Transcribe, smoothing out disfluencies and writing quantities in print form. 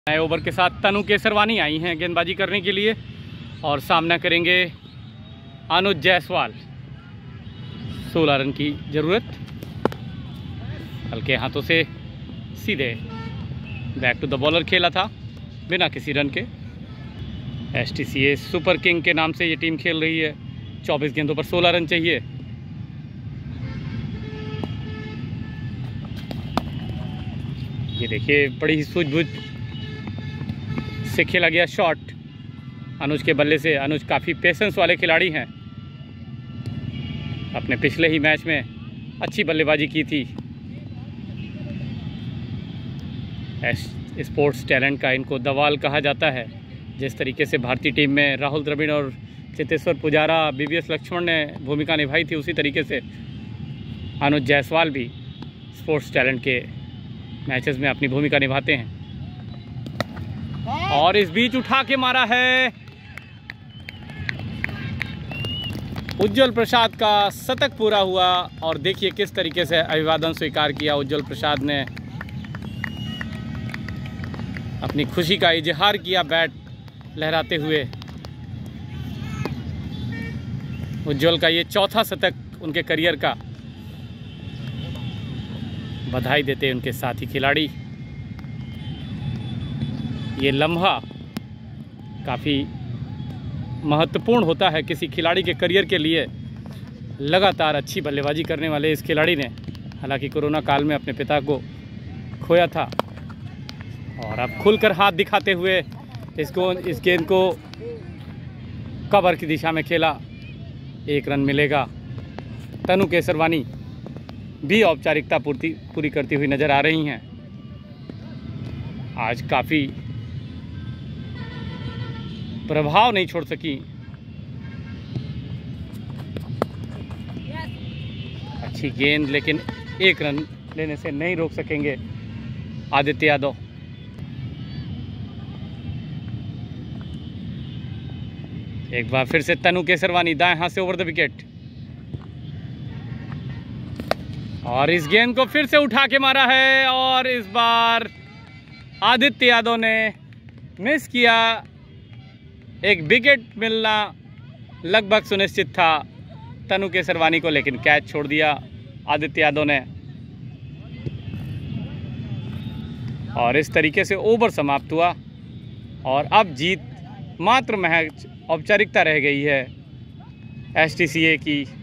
नए ओवर के साथ तनु केसरवानी आई हैं गेंदबाजी करने के लिए और सामना करेंगे अनुज जायसवाल। 16 रन की ज़रूरत। हल्के हाथों से सीधे बैक टू द बॉलर खेला था बिना किसी रन के। STCA सुपर किंग के नाम से ये टीम खेल रही है। 24 गेंदों पर 16 रन चाहिए। ये देखिए बड़ी ही सूझबूझ से खेला गया शॉट अनुज के बल्ले से। अनुज काफ़ी पेशेंस वाले खिलाड़ी हैं। अपने पिछले ही मैच में अच्छी बल्लेबाजी की थी। स्पोर्ट्स टैलेंट का इनको दवाल कहा जाता है। जिस तरीके से भारतीय टीम में राहुल द्रविड़ और चेतेश्वर पुजारा, BVS लक्ष्मण ने भूमिका निभाई थी, उसी तरीके से अनुज जायसवाल भी स्पोर्ट्स टैलेंट के मैचेस में अपनी भूमिका निभाते हैं। और इस बीच उठा के मारा है। उज्ज्वल प्रसाद का शतक पूरा हुआ और देखिए किस तरीके से अभिवादन स्वीकार किया उज्ज्वल प्रसाद ने। अपनी खुशी का इजहार किया बैट लहराते हुए। उज्ज्वल का ये चौथा शतक उनके करियर का। बधाई देते हैं उनके साथी खिलाड़ी। ये लम्हा काफ़ी महत्वपूर्ण होता है किसी खिलाड़ी के करियर के लिए। लगातार अच्छी बल्लेबाजी करने वाले इस खिलाड़ी ने हालांकि कोरोना काल में अपने पिता को खोया था और अब खुलकर हाथ दिखाते हुए इस गेंद को कवर की दिशा में खेला। 1 रन मिलेगा। तनु केसरवानी भी औपचारिकता पूरी करती हुई नज़र आ रही हैं। आज काफ़ी प्रभाव नहीं छोड़ सकी। अच्छी गेंद लेकिन 1 रन लेने से नहीं रोक सकेंगे आदित्य यादव। एक बार फिर से तनु केसरवानी दाएं हाथ से ओवर द विकेट और इस गेंद को फिर से उठा के मारा है और इस बार आदित्य यादव ने मिस किया। एक विकेट मिलना लगभग सुनिश्चित था तनु केसरवानी को, लेकिन कैच छोड़ दिया आदित्य यादव ने। और इस तरीके से ओवर समाप्त हुआ और अब जीत मात्र महज औपचारिकता रह गई है STCA की।